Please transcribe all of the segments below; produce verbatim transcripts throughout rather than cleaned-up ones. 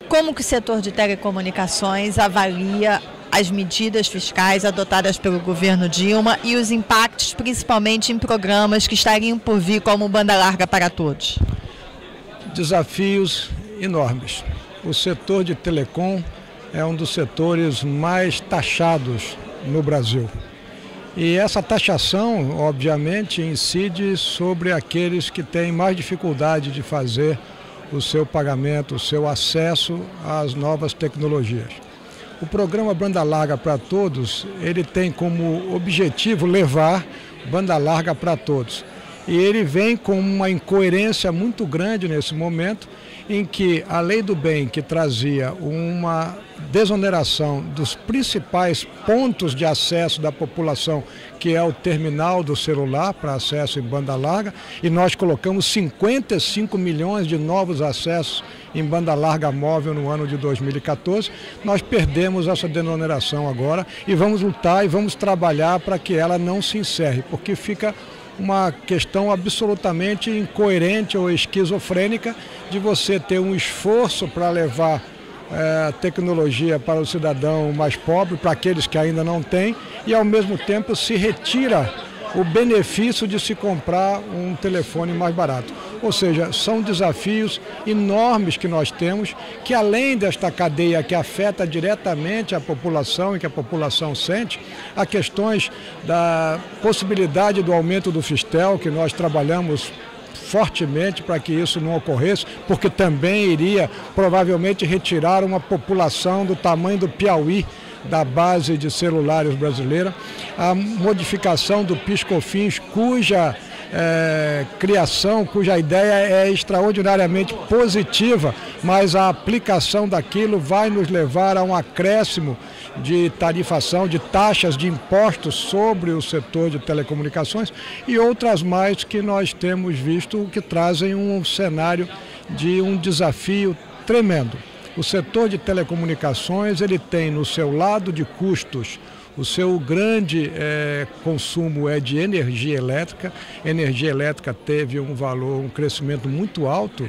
Como que o setor de telecomunicações avalia as medidas fiscais adotadas pelo governo Dilma e os impactos principalmente em programas que estariam por vir, como Banda Larga para Todos? Desafios enormes. O setor de telecom é um dos setores mais taxados no Brasil. E essa taxação, obviamente, incide sobre aqueles que têm mais dificuldade de fazer o seu pagamento, o seu acesso às novas tecnologias. O programa Banda Larga para Todos, ele tem como objetivo levar banda larga para todos. E ele vem com uma incoerência muito grande nesse momento, em que a Lei do Bem, que trazia uma desoneração dos principais pontos de acesso da população, que é o terminal do celular para acesso em banda larga, e nós colocamos cinquenta e cinco milhões de novos acessos em banda larga móvel no ano de dois mil e quatorze, nós perdemos essa desoneração agora e vamos lutar e vamos trabalhar para que ela não se encerre, porque fica uma questão absolutamente incoerente ou esquizofrênica de você ter um esforço para levar é, tecnologia para o cidadão mais pobre, para aqueles que ainda não têm, e ao mesmo tempo se retira o benefício de se comprar um telefone mais barato. Ou seja, são desafios enormes que nós temos, que além desta cadeia que afeta diretamente a população e que a população sente, há questões da possibilidade do aumento do Fistel, que nós trabalhamos fortemente para que isso não ocorresse, porque também iria provavelmente retirar uma população do tamanho do Piauí da base de celulares brasileira, a modificação do PIS/COFINS, cuja é, criação, cuja ideia é extraordinariamente positiva, mas a aplicação daquilo vai nos levar a um acréscimo de tarifação, de taxas de impostos sobre o setor de telecomunicações e outras mais que nós temos visto que trazem um cenário de um desafio tremendo. O setor de telecomunicações, ele tem no seu lado de custos, o seu grande é, consumo é de energia elétrica. Energia elétrica teve um valor, um crescimento muito alto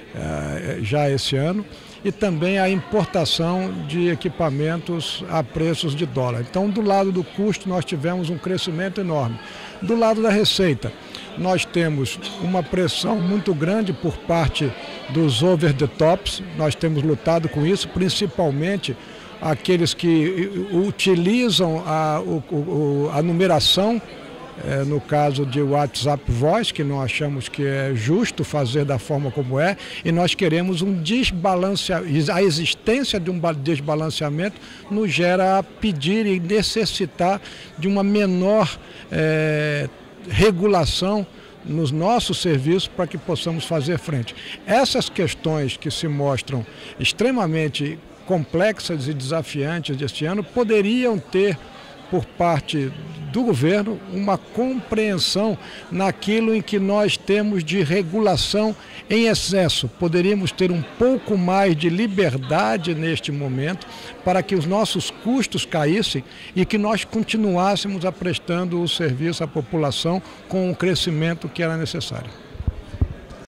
é, já esse ano, e também a importação de equipamentos a preços de dólar. Então, do lado do custo, nós tivemos um crescimento enorme. Do lado da receita, nós temos uma pressão muito grande por parte dos over the tops, nós temos lutado com isso, principalmente aqueles que utilizam a, o, a numeração, é, no caso de WhatsApp Voice, que não achamos que é justo fazer da forma como é, e nós queremos um desbalanceamento, a existência de um desbalanceamento nos gera a pedir e necessitar de uma menor é, regulação nos nossos serviços para que possamos fazer frente. Essas questões que se mostram extremamente complexas e desafiantes deste ano poderiam ter, por parte do governo, uma compreensão naquilo em que nós temos de regulação em excesso. Poderíamos ter um pouco mais de liberdade neste momento para que os nossos custos caíssem e que nós continuássemos a prestando o serviço à população com o crescimento que era necessário.